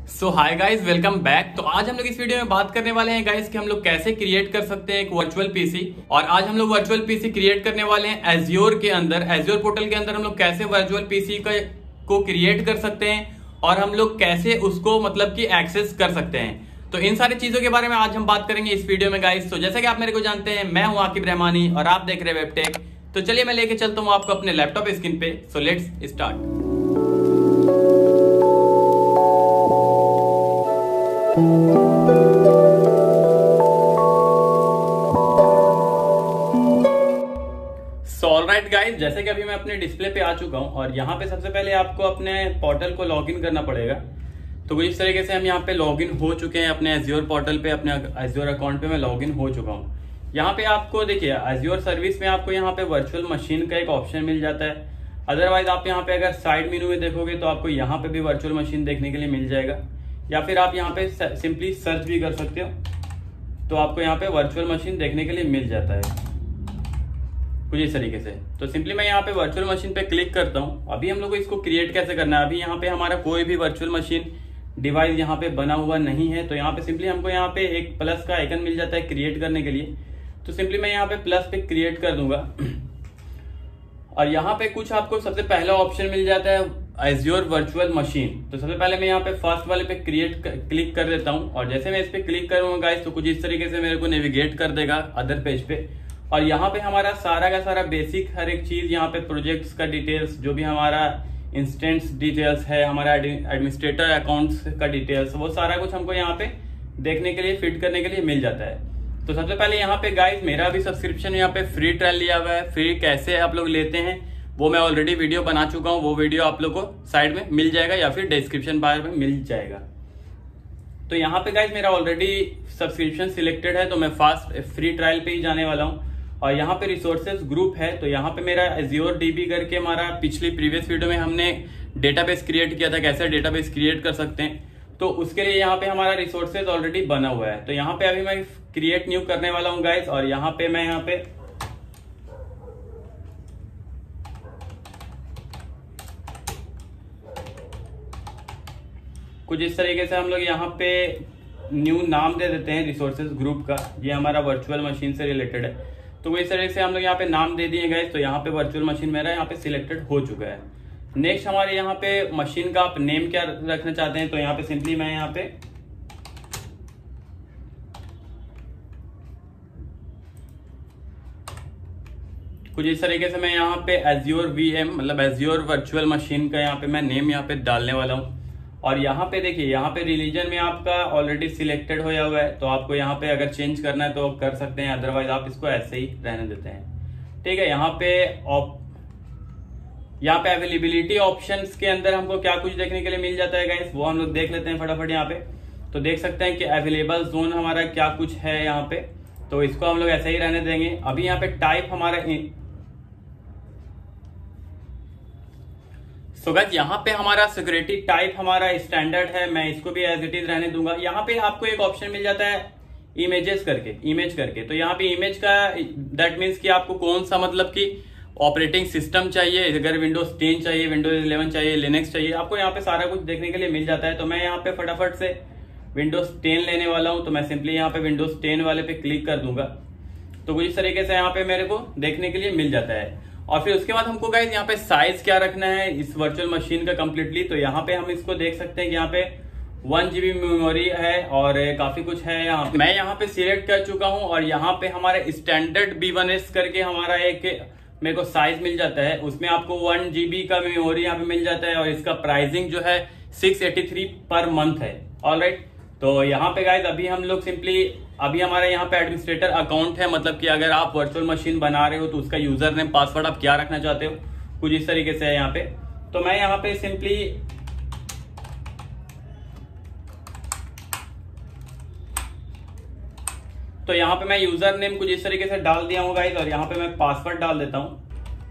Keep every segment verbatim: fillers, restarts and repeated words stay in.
सो hi guys, welcome back. तो आज हम लोग इस वीडियो में बात करने वाले हैं गाइस कि हम लोग कैसे क्रिएट कर सकते हैं एक वर्चुअल पीसी। और आज हम लोग वर्चुअल पीसी क्रिएट करने वाले हैं एज्योर के अंदर। एज्योर पोर्टल के अंदर हम लोग कैसे वर्चुअल पीसी का को क्रिएट कर सकते हैं और हम लोग कैसे उसको मतलब कि एक्सेस कर सकते हैं। तो इन सारी चीजों के बारे में आज हम बात करेंगे इस वीडियो में गाइस। तो जैसे कि आप मेरे को जानते हैं, मैं हूं आकिब रहमानी और आप देख रहे हैं वेबटेक। तो चलिए मैं लेके चलता हूं आपको अपने लैपटॉप स्क्रीन पे। So let's start. So alright guys, जैसे कि अभी मैं अपने डिस्प्ले पे आ चुका हूं और यहाँ पे सबसे पहले आपको अपने पोर्टल को लॉगिन करना पड़ेगा। तो कुछ इस तरीके से हम यहाँ पे लॉगिन हो चुके हैं अपने एज्योर पोर्टल पे। अपने एज्योर अकाउंट पे मैं लॉगिन हो चुका हूँ। यहाँ पे आपको देखिए एज्योर सर्विस में आपको यहाँ पे वर्चुअल मशीन का एक ऑप्शन मिल जाता है। अदरवाइज आप यहाँ पे अगर साइड मेनू में देखोगे तो आपको यहाँ पे भी वर्चुअल मशीन देखने के लिए मिल जाएगा, या फिर आप यहाँ पे सिंपली सर्च भी कर सकते हो तो आपको यहाँ पे वर्चुअल मशीन देखने के लिए मिल जाता है कुछ इस तरीके से। तो सिंपली मैं यहाँ पे वर्चुअल मशीन पे क्लिक करता हूँ। अभी हम लोग को इसको क्रिएट कैसे करना है, अभी यहाँ पे हमारा कोई भी वर्चुअल मशीन डिवाइस यहाँ पे बना हुआ नहीं है। तो यहाँ पे सिंपली हमको यहाँ पे एक प्लस का आइकन मिल जाता है क्रिएट करने के लिए। तो सिंपली मैं यहाँ पे प्लस पे क्रिएट कर दूंगा और यहाँ पे कुछ आपको सबसे पहला ऑप्शन मिल जाता है एज्योर वर्चुअल मशीन। तो सबसे पहले मैं यहाँ पे फर्स्ट वाले पे क्रिएट क्लिक कर देता हूँ और जैसे मैं इस पे क्लिक करूंगा गाइस तो कुछ इस तरीके से मेरे को नेविगेट कर देगा अदर पेज पे। और यहाँ पे हमारा सारा का सारा बेसिक हर एक चीज, यहाँ पे प्रोजेक्ट्स का डिटेल्स, जो भी हमारा इंस्टेंस डिटेल्स है, हमारा एडमिनिस्ट्रेटर अकाउंट्स का डिटेल्स, वो सारा कुछ हमको यहाँ पे देखने के लिए फिट करने के लिए मिल जाता है। तो सबसे पहले यहाँ पे गाइस मेरा भी सब्सक्रिप्शन यहाँ पे फ्री ट्रायल लिया हुआ है। फ्री कैसे आप लोग लेते हैं वो मैं ऑलरेडी वीडियो बना चुका हूँ, वो वीडियो आप लोग को साइड में मिल जाएगा या फिर डिस्क्रिप्शन बार में मिल जाएगा। तो यहाँ पे गाइस मेरा ऑलरेडी सब्सक्रिप्शन सिलेक्टेड है तो मैं फास्ट फ्री ट्रायल पे ही जाने वाला हूँ। और यहाँ पे रिसोर्सेज ग्रुप है तो यहाँ पे मेरा एज्योर डीबी करके हमारा पिछली प्रीवियस वीडियो में हमने डेटाबेस क्रिएट किया था, कैसे डेटाबेस क्रिएट कर सकते हैं। तो उसके लिए यहाँ पे हमारा रिसोर्सेज ऑलरेडी बना हुआ है। तो यहाँ पे अभी मैं क्रिएट न्यू करने वाला हूँ गाइस। और यहाँ पे मैं यहाँ पे कुछ इस तरीके से हम लोग यहाँ पे न्यू नाम दे देते हैं रिसोर्सेज ग्रुप का। ये हमारा वर्चुअल मशीन से रिलेटेड है तो इस तरीके से हम लोग यहाँ पे नाम दे दिए गाइस। तो यहाँ पे वर्चुअल मशीन मेरा यहाँ पे सिलेक्टेड हो चुका है। नेक्स्ट हमारे यहाँ पे मशीन का आप नेम क्या रखना चाहते हैं तो यहाँ पे सिंपली मैं यहाँ पे कुछ इस तरीके से मैं यहाँ पे एज्योर वीएम मतलब एज्योर वर्चुअल मशीन का यहाँ पे मैं नेम यहाँ पे डालने वाला हूँ। और यहाँ पे देखिए यहाँ पे रिलीजन में आपका ऑलरेडी सिलेक्टेड होया हुआ है तो आपको यहाँ पे अगर चेंज करना है तो कर सकते हैं, अदरवाइज आप इसको ऐसे ही रहने देते हैं। ठीक है, यहाँ पे यहाँ पे अवेलेबिलिटी ऑप्शंस के अंदर हमको क्या कुछ देखने के लिए मिल जाता है गाइस, वो हम लोग देख लेते हैं फटाफट। यहाँ पे तो देख सकते हैं कि अवेलेबल जोन हमारा क्या कुछ है यहाँ पे, तो इसको हम लोग ऐसे ही रहने देंगे। अभी यहाँ पे टाइप हमारा सो गाइस यहाँ पे हमारा सिक्योरिटी टाइप हमारा स्टैंडर्ड है, मैं इसको भी एज इट इज रहने दूंगा। यहाँ पे आपको एक ऑप्शन मिल जाता है इमेजेस करके, इमेज करके। तो यहाँ पे इमेज का दैट मीन्स कि आपको कौन सा मतलब कि ऑपरेटिंग सिस्टम चाहिए, अगर विंडोज टेन चाहिए, विंडोज इलेवन चाहिए, लिनक्स चाहिए, आपको यहाँ पे सारा कुछ देखने के लिए मिल जाता है। तो मैं यहाँ पे फटाफट से विंडोज टेन लेने वाला हूँ तो मैं सिंपली यहाँ पे विंडोज टेन वाले पे क्लिक कर दूंगा। तो कुछ इस तरीके से यहाँ पे मेरे को देखने के लिए मिल जाता है। और फिर उसके बाद हमको गाइस यहाँ पे साइज क्या रखना है इस वर्चुअल मशीन का कंप्लीटली, तो यहाँ पे हम इसको देख सकते हैं कि यहाँ पे वन जीबी मेमोरी है और काफी कुछ है। यहाँ मैं यहाँ पे सिलेक्ट कर चुका हूँ और यहाँ पे हमारे स्टैंडर्ड बी वन एस करके हमारा एक मेरे को साइज मिल जाता है, उसमें आपको वन जीबी का मेमोरी यहाँ पे मिल जाता है और इसका प्राइसिंग जो है six eighty three per month है। ऑलराइट, तो यहाँ पे गाइस अभी हम लोग सिंपली अभी हमारा यहाँ पे एडमिनिस्ट्रेटर अकाउंट है, मतलब कि अगर आप वर्चुअल मशीन बना रहे हो तो उसका यूजर नेम पासवर्ड आप क्या रखना चाहते हो कुछ इस तरीके से है यहाँ पे। तो मैं यहाँ पे सिंपली तो यहाँ पे मैं यूजर नेम कुछ इस तरीके से डाल दिया हूँ गाइस और यहाँ पे मैं पासवर्ड डाल देता हूँ।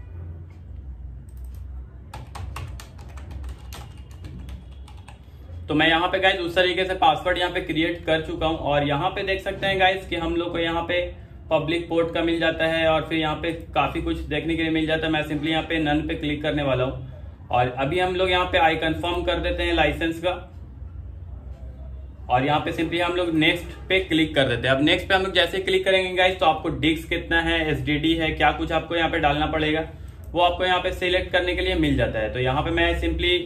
तो मैं यहाँ पे गाइस उस तरीके से पासवर्ड यहाँ पे क्रिएट कर चुका हूँ। और यहाँ पे देख सकते हैं गाइस कि हम लोग को यहाँ पे पब्लिक पोर्ट का मिल जाता है और फिर यहाँ पे काफी कुछ देखने के लिए मिल जाता है। मैं सिंपली यहाँ पे नन पे क्लिक करने वाला हूँ और अभी हम लोग यहाँ पे आई कंफर्म कर देते हैं लाइसेंस का। और यहाँ पे सिंपली हम लोग नेक्स्ट पे क्लिक कर देते हैं। अब नेक्स्ट पे हम लोग जैसे क्लिक करेंगे गाइस तो आपको डिस्क कितना है, एसडीडी है, क्या कुछ आपको यहाँ पे डालना पड़ेगा वो आपको यहाँ पे सिलेक्ट करने के लिए मिल जाता है। तो यहाँ पे मैं सिंपली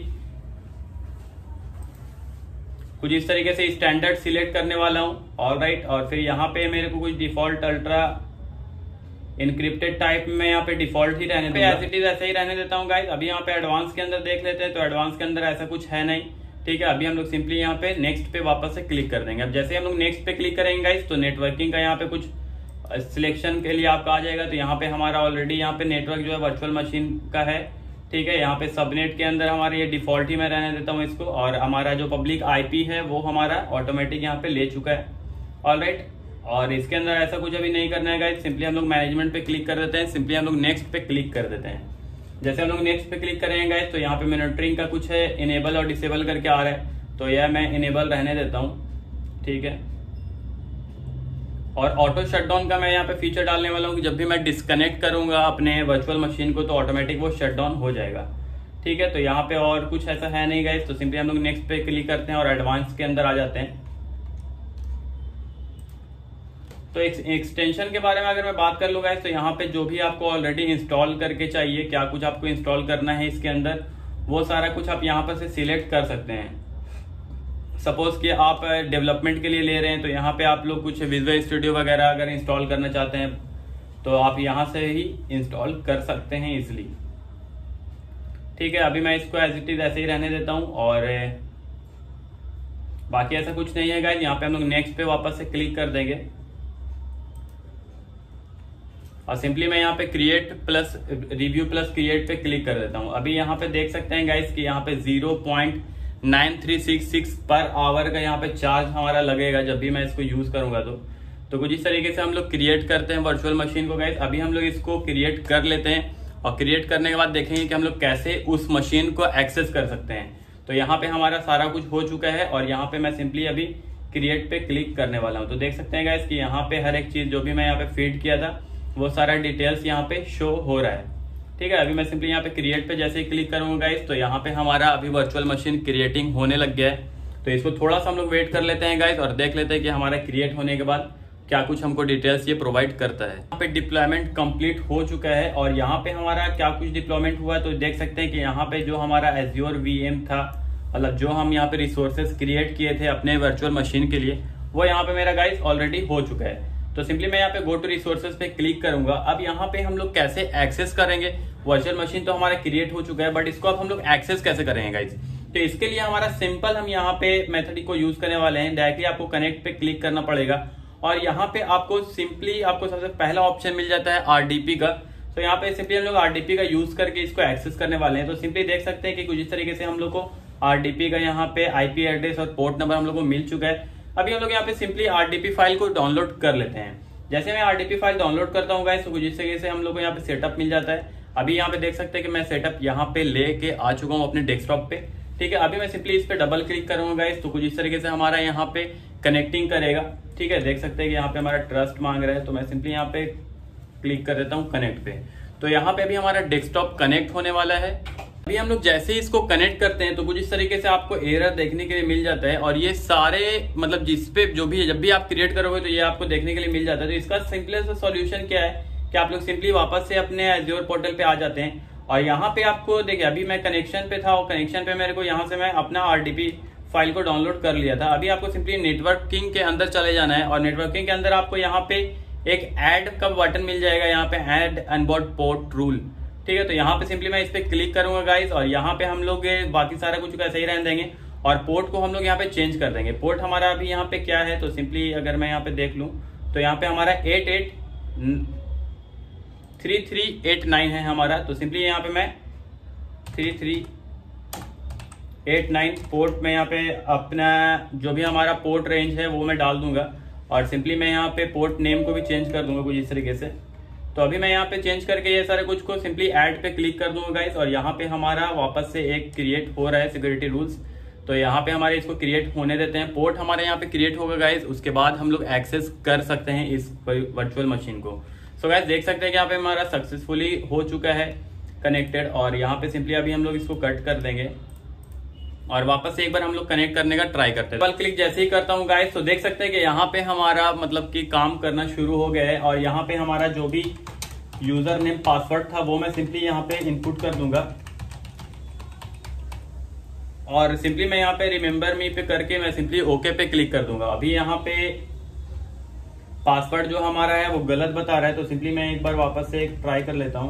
कुछ इस तरीके से स्टैंडर्ड सिलेक्ट करने वाला हूँ। ऑलराइट, और फिर यहाँ पे मेरे को कुछ डिफॉल्ट अल्ट्रा इनक्रिप्टेड टाइप में यहाँ पे डिफॉल्ट ही रहने दूंगा, एज इट इज ऐसे ही रहने देता हूँ गाइस। अभी यहाँ पे एडवांस के अंदर देख लेते हैं, तो एडवांस के अंदर ऐसा कुछ है नहीं, ठीक है। अभी हम लोग सिंपली यहाँ पे नेक्स्ट पे वापस से क्लिक कर देंगे। अब जैसे हम लोग नेक्स्ट पे क्लिक करेंगे गाइस तो नेटवर्किंग का यहाँ पे कुछ सिलेक्शन के लिए आपका आ जाएगा। तो यहाँ पे हमारा ऑलरेडी यहाँ पे नेटवर्क जो है वर्चुअल मशीन का है, ठीक है। यहाँ पे सबनेट के अंदर हमारे ये डिफॉल्ट ही मैं रहने देता हूँ इसको, और हमारा जो पब्लिक आईपी है वो हमारा ऑटोमेटिक यहाँ पे ले चुका है। ऑलराइट, और इसके अंदर ऐसा कुछ अभी नहीं करना है गाइस। सिंपली हम लोग मैनेजमेंट पे क्लिक कर देते हैं, सिंपली हम लोग नेक्स्ट पे क्लिक कर देते हैं। जैसे हम लोग नेक्स्ट पे क्लिक करेंगे गाइस तो यहाँ पे मॉनिटरिंग का कुछ है, इनेबल और डिसेबल करके आ रहा है, तो यह मैं इनेबल रहने देता हूँ, ठीक है। और ऑटो शटडाउन का मैं यहाँ पे फीचर डालने वाला हूँ कि जब भी मैं डिस्कनेक्ट करूंगा अपने वर्चुअल मशीन को तो ऑटोमेटिक वो शटडाउन हो जाएगा, ठीक है। तो यहाँ पे और कुछ ऐसा है नहीं गाइस, तो सिंपली हम लोग नेक्स्ट पे क्लिक करते हैं और एडवांस के अंदर आ जाते हैं। तो एक एक्सटेंशन के बारे में अगर मैं बात कर लूँ गाइस तो यहाँ पे जो भी आपको ऑलरेडी इंस्टॉल करके चाहिए, क्या कुछ आपको इंस्टॉल करना है इसके अंदर, वो सारा कुछ आप यहाँ पर से सिलेक्ट कर सकते हैं। सपोज कि आप डेवलपमेंट के लिए ले रहे हैं तो यहाँ पे आप लोग कुछ विजुअल स्टूडियो वगैरह अगर इंस्टॉल करना चाहते हैं तो आप यहाँ से ही इंस्टॉल कर सकते हैं इजिली, ठीक है। अभी मैं इसको एज इट इज ऐसे ही रहने देता हूँ, और बाकी ऐसा कुछ नहीं है गाइस। यहाँ पे हम लोग नेक्स्ट पे वापस से क्लिक कर देंगे और सिंपली मैं यहाँ पे create plus review plus create पे क्लिक कर देता हूँ। अभी यहाँ पे देख सकते हैं गाइस कि यहाँ पे zero point nine three six six per hour का यहाँ पे चार्ज हमारा लगेगा जब भी मैं इसको यूज करूंगा। तो तो कुछ इस तरीके से हम लोग क्रिएट करते हैं वर्चुअल मशीन को गाइस। अभी हम लोग इसको क्रिएट कर लेते हैं और क्रिएट करने के बाद देखेंगे कि हम लोग कैसे उस मशीन को एक्सेस कर सकते हैं। तो यहाँ पे हमारा सारा कुछ हो चुका है और यहाँ पे मैं सिंपली अभी क्रिएट पे क्लिक करने वाला हूँ। तो देख सकते हैं गाइस कि यहाँ पे हर एक चीज जो भी मैं यहाँ पे फीड किया था वो सारा डिटेल्स यहाँ पे शो हो रहा है, ठीक है। अभी मैं सिंपली यहाँ पे क्रिएट पे जैसे ही क्लिक करूंगा गाइस तो यहाँ पे हमारा अभी वर्चुअल मशीन क्रिएटिंग होने लग गया है। तो इसको थोड़ा सा हम लोग वेट कर लेते हैं गाइस और देख लेते हैं कि हमारा क्रिएट होने के बाद क्या कुछ हमको डिटेल्स ये प्रोवाइड करता है। यहाँ पे डिप्लॉयमेंट कंप्लीट हो चुका है और यहाँ पे हमारा क्या कुछ डिप्लॉयमेंट हुआ है तो देख सकते हैं कि यहाँ पे जो हमारा एज्योर वीएम था, मतलब जो हम यहाँ पे रिसोर्सेज क्रिएट किए थे अपने वर्चुअल मशीन के लिए, वो यहाँ पे मेरा गाइस ऑलरेडी हो चुका है। तो सिंपली मैं यहाँ पे गो टू रिसोर्सेज पे क्लिक करूंगा। अब यहाँ पे हम लोग कैसे एक्सेस करेंगे, वर्चुअल मशीन तो हमारा क्रिएट हो चुका है बट इसको अब हम लोग एक्सेस कैसे करेंगे गाइस। तो इसके लिए हमारा सिंपल हम यहाँ पे मेथड को यूज करने वाले हैं। डायरेक्टली आपको कनेक्ट पे क्लिक करना पड़ेगा और यहाँ पे आपको सिंपली आपको सबसे पहला ऑप्शन मिल जाता है आरडीपी का। तो यहाँ पे सिंपली हम लोग आरडीपी का यूज करके इसको एक्सेस करने वाले हैं। तो सिंपली देख सकते हैं कि कुछ इस तरीके से हम लोग को आरडीपी का यहाँ पे आईपी एड्रेस और पोर्ट नंबर हम लोग को मिल चुका है। अभी हम लोग यहाँ पे सिंपली आरडीपी फाइल को डाउनलोड कर लेते हैं। जैसे मैं आरडीपी फाइल डाउनलोड करता हूँ गाइस तो कुछ इस तरीके से हम लोग को यहाँ पे सेटअप मिल जाता है। अभी यहाँ पे देख सकते हैं कि मैं सेटअप यहाँ पे लेके आ चुका हूँ अपने डेस्कटॉप पे, ठीक है। अभी मैं सिंपली इस पे डबल क्लिक करूंगा गाइस तो कुछ इस तरीके से हमारा यहाँ पे कनेक्टिंग करेगा, ठीक है। देख सकते हैं कि यहाँ पे हमारा ट्रस्ट मांग रहा है तो मैं सिंपली यहाँ पे क्लिक कर देता हूँ कनेक्ट पे। तो यहाँ पे अभी हमारा डेस्कटॉप कनेक्ट होने वाला है। अभी हम लोग जैसे ही इसको कनेक्ट करते हैं तो कुछ इस तरीके से आपको एरर देखने के लिए मिल जाता है और ये सारे मतलब जिसपे जो भी है जब भी आप क्रिएट करोगे तो ये आपको देखने के लिए मिल जाता है। तो इसका सिंपलेस्ट सॉल्यूशन क्या है कि आप लोग सिंपली वापस से अपने एज्योर पोर्टल पे आ जाते हैं और यहाँ पे आपको देखिए अभी मैं कनेक्शन पे था और कनेक्शन पे मेरे को यहाँ से मैं अपना आरडीपी फाइल को डाउनलोड कर लिया था। अभी आपको सिंपली नेटवर्किंग के अंदर चले जाना है और नेटवर्किंग के अंदर आपको यहाँ पे एक ऐड का बटन मिल जाएगा, यहाँ पे ऐड ऑनबोर्ड पोर्ट रूल, ठीक है। तो यहाँ पे सिंपली मैं इस पे क्लिक करूंगा गाइस और यहाँ पे हम लोग बाकी सारा कुछ ऐसे ही रहने देंगे और पोर्ट को हम लोग यहाँ पे चेंज कर देंगे। पोर्ट हमारा अभी यहाँ पे क्या है तो सिंपली अगर मैं यहाँ पे देख लूं तो यहाँ पे हमारा eight eight three three eight nine है हमारा। तो सिंपली यहाँ पे मैं three three eight nine port में यहाँ पे अपना जो भी हमारा पोर्ट रेंज है वो मैं डाल दूंगा और सिंपली मैं यहाँ पे पोर्ट नेम को भी चेंज कर दूंगा कुछ इस तरीके से। तो अभी मैं यहाँ पे चेंज करके ये सारे कुछ को सिंपली ऐड पे क्लिक कर दूंगा गाइस और यहाँ पे हमारा वापस से एक क्रिएट हो रहा है सिक्योरिटी रूल्स। तो यहाँ पे हमारे इसको क्रिएट होने देते हैं। पोर्ट हमारे यहाँ पे क्रिएट होगा गाइस, उसके बाद हम लोग एक्सेस कर सकते हैं इस वर्चुअल मशीन को। सो गाइस देख सकते हैं कि यहाँ पे हमारा सक्सेसफुली हो चुका है कनेक्टेड और यहाँ पे सिंपली अभी हम लोग इसको कट कर देंगे और वापस से एक बार हम लोग कनेक्ट करने का ट्राई करते हैं। डबल क्लिक जैसे ही करता हूँ गाइस, तो देख सकते हैं कि यहाँ पे हमारा मतलब कि काम करना शुरू हो गया है। और यहाँ पे हमारा जो भी यूजर नेम पासवर्ड था वो मैं सिंपली यहाँ पे इनपुट कर दूंगा और सिंपली मैं यहाँ पे रिमेम्बर मी पे करके मैं सिंपली ओके पे क्लिक कर दूंगा। अभी यहाँ पे पासवर्ड जो हमारा है वो गलत बता रहा है, तो सिंपली मैं एक बार वापस से ट्राई कर लेता हूँ।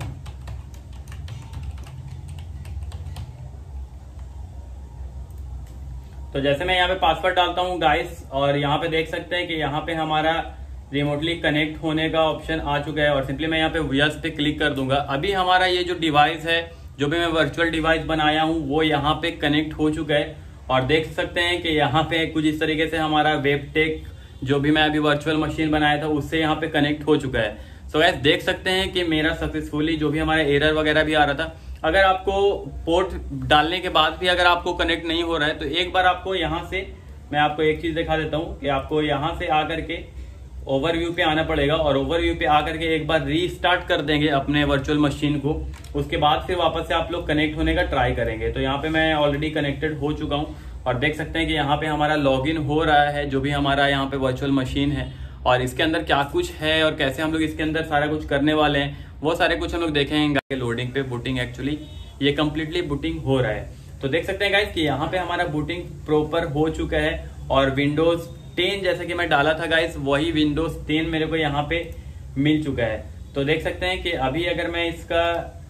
तो जैसे मैं यहाँ पे पासवर्ड डालता हूँ गाइस, और यहाँ पे देख सकते हैं कि यहाँ पे हमारा रिमोटली कनेक्ट होने का ऑप्शन आ चुका है और सिंपली मैं यहाँ पे यस पे क्लिक कर दूंगा। अभी हमारा ये जो डिवाइस है, जो भी मैं वर्चुअल डिवाइस बनाया हूँ, वो यहाँ पे कनेक्ट हो चुका है और देख सकते हैं कि यहाँ पे कुछ इस तरीके से हमारा वेबटेक जो भी मैं अभी वर्चुअल मशीन बनाया था उससे यहाँ पे कनेक्ट हो चुका है। सो गाइस देख सकते हैं कि मेरा सक्सेसफुली जो भी हमारा एरर वगैरह भी आ रहा था, अगर आपको पोर्ट डालने के बाद भी अगर आपको कनेक्ट नहीं हो रहा है तो एक बार आपको यहाँ से मैं आपको एक चीज दिखा देता हूँ कि आपको यहाँ से आकर के ओवरव्यू पे आना पड़ेगा और ओवरव्यू पे आकर के एक बार रीस्टार्ट कर देंगे अपने वर्चुअल मशीन को। उसके बाद फिर वापस से आप लोग कनेक्ट होने का ट्राई करेंगे। तो यहाँ पे मैं ऑलरेडी कनेक्टेड हो चुका हूँ और देख सकते हैं कि यहाँ पे हमारा लॉगिन हो रहा है जो भी हमारा यहाँ पे वर्चुअल मशीन है, और इसके अंदर क्या कुछ है और कैसे हम लोग इसके अंदर सारा कुछ करने वाले हैं वो सारे कुछ हम लोग देखेंगे। लोडिंग पे बूटिंग एक्चुअली ये कम्प्लीटली बूटिंग हो रहा है। तो देख सकते हैं गाइस कि यहाँ पे हमारा बूटिंग प्रॉपर हो चुका है और विंडोज टेन जैसे कि मैं डाला था गाइस, वही विंडोज टेन मेरे को यहाँ पे मिल चुका है। तो देख सकते हैं कि अभी अगर मैं इसका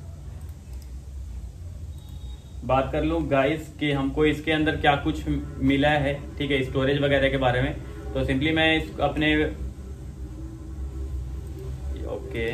बात कर लूं गाइस कि हमको इसके अंदर क्या कुछ मिला है, ठीक है, स्टोरेज वगैरह के बारे में, तो सिंपली मैं इस अपने ओके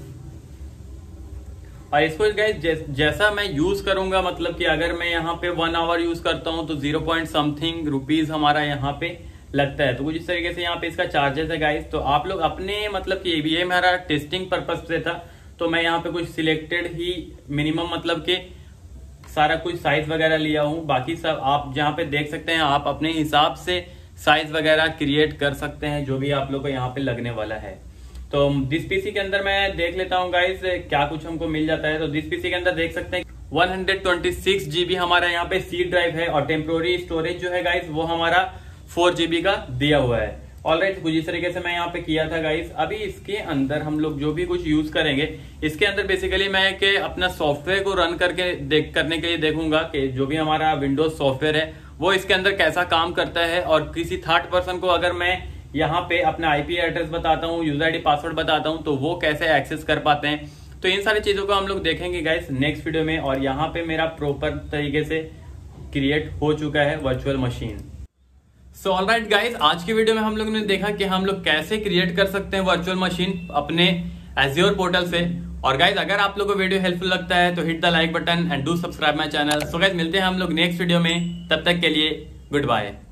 और इसको गाइस जै, जैसा मैं यूज करूंगा, मतलब कि अगर मैं यहाँ पे वन आवर यूज करता हूँ तो जीरो पॉइंट समथिंग रुपीज हमारा यहाँ पे लगता है। तो कुछ इस तरीके से यहाँ पे इसका चार्जेस है गाइस। तो आप लोग अपने मतलब कि ये मेरा टेस्टिंग पर्पज से था, तो मैं यहाँ पे कुछ सिलेक्टेड ही मिनिमम मतलब के सारा कुछ साइज वगैरह लिया हूँ। बाकी सब आप जहाँ पे देख सकते हैं, आप अपने हिसाब से साइज वगैरह क्रिएट कर सकते हैं जो भी आप लोग को यहाँ पे लगने वाला है। तो दिस पीसी के अंदर मैं देख लेता हूँ गाइस क्या कुछ हमको मिल जाता है। तो दिस पीसी के अंदर देख सकते हैं one hundred twenty six GB हमारा यहाँ पे सी ड्राइव है और टेम्पोररी स्टोरेज जो है गाइस वो हमारा फोर जीबी का दिया हुआ है। ऑलराइट, कुछ इस तरीके से मैं यहाँ पे किया था गाइस। अभी इसके अंदर हम लोग जो भी कुछ यूज करेंगे, इसके अंदर बेसिकली मैं के अपना सॉफ्टवेयर को रन करके देख करने के लिए देखूंगा कि जो भी हमारा विंडोज सॉफ्टवेयर है वो इसके अंदर कैसा काम करता है। और किसी थर्ड पर्सन को अगर मैं यहाँ पे अपना आईपी एड्रेस बताता हूँ, यूजर आईडी पासवर्ड बताता हूँ, तो वो कैसे एक्सेस कर पाते हैं। तो इन सारी चीजों को हम लोग देखेंगे गाइस नेक्स्ट वीडियो में। और यहाँ पे मेरा प्रॉपर तरीके से क्रिएट हो चुका है virtual machine. So alright guys, आज की वीडियो में हम लोगों ने देखा कि हम लोग कैसे क्रिएट कर सकते हैं वर्चुअल मशीन अपने एज़्योर पोर्टल से। और गाइस अगर आप लोगों को वीडियो हेल्पफुल लगता है तो hit the like button and do subscribe my channel. So guys मिलते हैं हम लोग नेक्स्ट वीडियो में, तब तक के लिए गुड बाय।